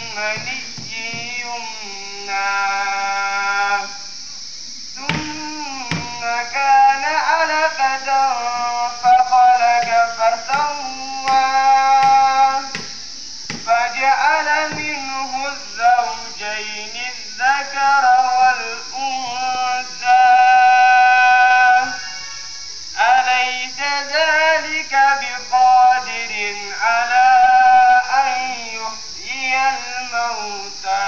مني يمنى ثم كان علقة فخلق فسوى فجعل منه الزوجين الذكر والأنثى أليس ذلك بقادر على أن يحيي الموتى